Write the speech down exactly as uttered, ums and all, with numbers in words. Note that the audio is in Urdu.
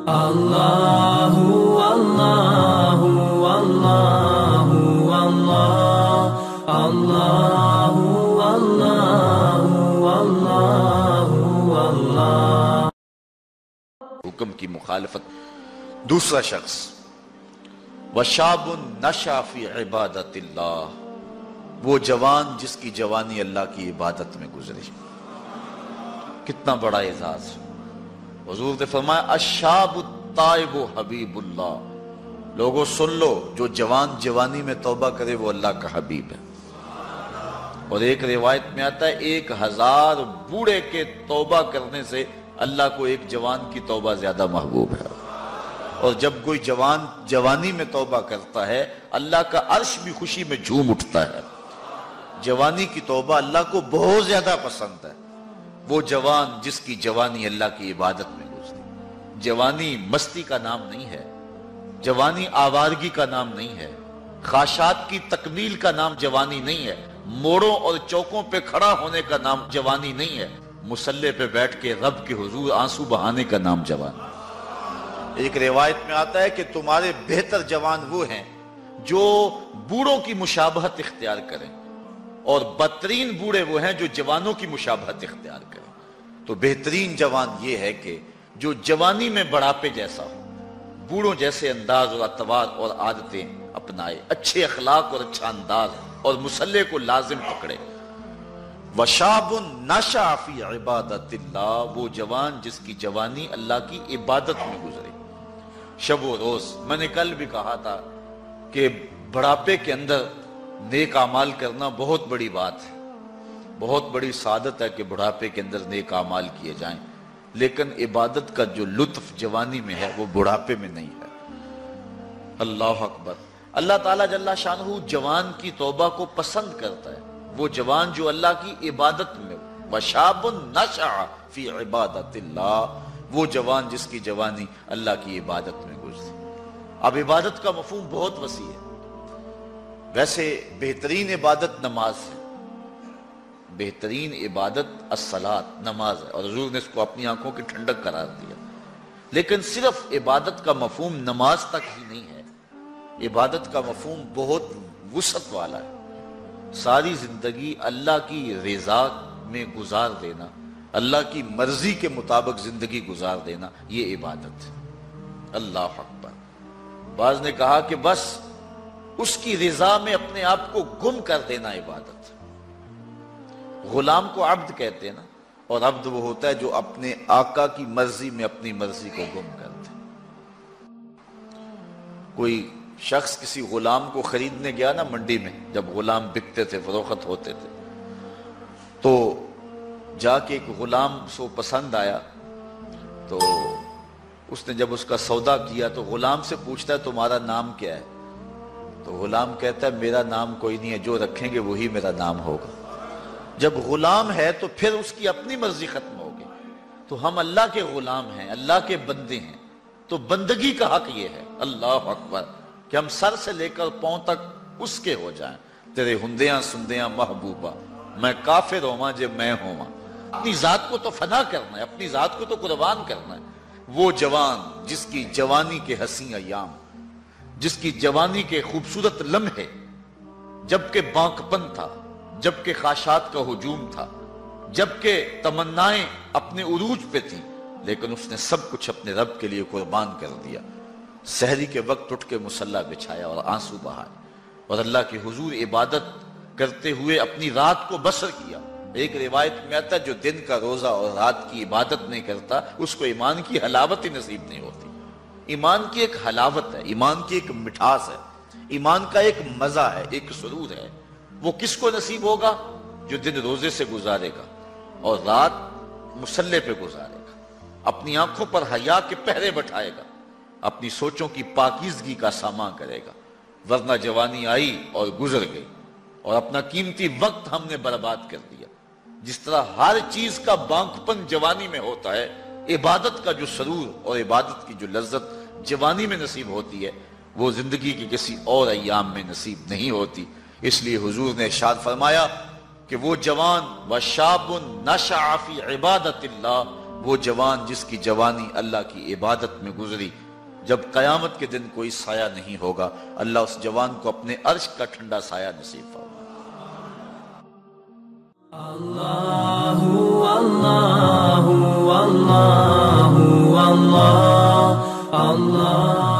اللہ اللہ اللہ اللہ اللہ اللہ اللہ۔ حکم کی مخالفت۔ دوسرا شخص وشاب نشأ فی عبادت اللہ، وہ جوان جس کی جوانی اللہ کی عبادت میں گزری۔ کتنا بڑا اعزاز۔ حضور نے فرمایا الشاب التائب حبیب اللہ، لوگوں سن لو، جو جوان جوانی میں توبہ کرے وہ اللہ کا حبیب ہے۔ اور ایک روایت میں آتا ہے ایک ہزار بوڑھے کے توبہ کرنے سے اللہ کو ایک جوان کی توبہ زیادہ محبوب ہے۔ اور جب کوئی جوان جوانی میں توبہ کرتا ہے اللہ کا عرش بھی خوشی میں جھوم اٹھتا ہے۔ جوانی کی توبہ اللہ کو بہت زیادہ پسند ہے۔ وہ جوان جس کی جوانی اللہ کی عبادت میں گزری۔ جوانی مستی کا نام نہیں ہے، جوانی آوارگی کا نام نہیں ہے، خواہشات کی تکمیل کا نام جوانی نہیں ہے، موڑوں اور چوکوں پہ کھڑا ہونے کا نام جوانی نہیں ہے، مصلی پہ بیٹھ کے رب کے حضور آنسو بہانے کا نام جوانی۔ ایک روایت میں آتا ہے کہ تمہارے بہتر جوان وہ ہیں جو بوڑھوں کی مشابہت اختیار کریں، اور بدترین بوڑھے وہ ہیں جو جوانوں کی مشابہت اختیار کریں۔ تو بہترین جوان یہ ہے کہ جو جوانی میں بڑھاپے جیسا ہو، بوڑھوں جیسے انداز اور اطوار اور عادتیں اپنائے، اچھے اخلاق اور اچھا انداز، اور مصلی کو لازم پکڑے۔ وشاب نشأ فی عبادت اللہ، وہ جوان جس کی جوانی اللہ کی عبادت میں گزری۔ شب و روز، میں نے کل بھی کہا تھا کہ بڑھاپے کے اندر نیک اعمال کرنا بہت بڑی بات ہے، بہت بڑی سعادت ہے کہ بڑھاپے کے اندر نیک اعمال کیے جائیں، لیکن عبادت کا جو لطف جوانی میں ہے وہ بڑھاپے میں نہیں ہے۔ اللہ اکبر۔ اللہ تعالیٰ جل شانہ جوان کی توبہ کو پسند کرتا ہے، وہ جوان جو اللہ کی عبادت میں، وشاب نشأ فی عبادت اللہ، وہ جوان جس کی جوانی اللہ کی عبادت میں گزری۔ اب عبادت کا مفہوم بہت وسیع ہے۔ ویسے بہترین عبادت نماز ہے، بہترین عبادت الصلاۃ نماز ہے، اور حضور نے اس کو اپنی آنکھوں کی ٹھنڈک قرار دیا۔ لیکن صرف عبادت کا مفہوم نماز تک ہی نہیں ہے، عبادت کا مفہوم بہت وسعت والا ہے۔ ساری زندگی اللہ کی رضا میں گزار دینا، اللہ کی مرضی کے مطابق زندگی گزار دینا، یہ عبادت ہے۔ اللہ اکبر۔ بعض نے کہا کہ بس اس کی رضا میں اپنے آپ کو گم کر دینا عبادت۔ غلام کو عبد کہتے ہیں نا، اور عبد وہ ہوتا ہے جو اپنے آقا کی مرضی میں اپنی مرضی کو گم کرتے۔ کوئی شخص کسی غلام کو خریدنے گیا نا منڈی میں، جب غلام بکتے تھے فروخت ہوتے تھے، تو جا کے ایک غلام سو پسند آیا، تو اس نے جب اس کا سودا کیا تو غلام سے پوچھتا ہے تمہارا نام کیا ہے؟ تو غلام کہتا ہے میرا نام کوئی نہیں ہے، جو رکھیں گے وہی میرا نام ہوگا۔ جب غلام ہے تو پھر اس کی اپنی مرضی ختم ہوگی۔ تو ہم اللہ کے غلام ہیں، اللہ کے بندے ہیں، تو بندگی کا حق یہ ہے، اللہ اکبر، کہ ہم سر سے لے کر پاؤں تک اس کے ہو جائیں۔ تیرے ہندیاں سندیاں محبوبہ، میں کافر ہواں جے میں ہواں۔ اپنی ذات کو تو فنا کرنا ہے، اپنی ذات کو تو قربان کرنا ہے۔ وہ جوان جس کی جوانی کے حسین ایام، جس کی جوانی کے خوبصورت لمحے، جبکہ بانکپن تھا، جبکہ خواہشات کا ہجوم تھا، جبکہ تمنائیں اپنے عروج پہ تھیں، لیکن اس نے سب کچھ اپنے رب کے لیے قربان کر دیا۔ سحری کے وقت اٹھ کے مصلی بچھایا اور آنسو بہائے، اور اللہ کی حضور عبادت کرتے ہوئے اپنی رات کو بسر کیا۔ ایک روایت میں آتا ہے جو دن کا روزہ اور رات کی عبادت نہیں کرتا اس کو ایمان کی حلاوت ہی نصیب نہیں ہوتی۔ ایمان کی ایک حلاوت ہے، ایمان کی ایک مٹھاس ہے، ایمان کا ایک مزہ ہے، ایک سرور ہے۔ وہ کس کو نصیب ہوگا؟ جو دن روزے سے گزارے گا اور رات مصلی پہ گزارے گا، اپنی آنکھوں پر حیا کے پہرے بٹھائے گا، اپنی سوچوں کی پاکیزگی کا سامان کرے گا۔ ورنہ جوانی آئی اور گزر گئی، اور اپنا قیمتی وقت ہم نے برباد کر دیا۔ جس طرح ہر چیز کا بانکپن جوانی میں ہوتا ہے، عبادت کا جو سرور اور عبادت کی جو لذت جوانی میں نصیب ہوتی ہے وہ زندگی کی کسی اور ایام میں نصیب نہیں ہوتی۔ اس لیے حضور نے ارشاد فرمایا کہ وہ جوان وشاب نشأ فی عبادت اللہ، وہ جوان جس کی جوانی اللہ کی عبادت میں گزری، جب قیامت کے دن کوئی سایہ نہیں ہوگا، اللہ اس جوان کو اپنے عرش کا ٹھنڈا سایہ نصیب فرمائے۔ اللہ اللہ اللہ اللہ اللہ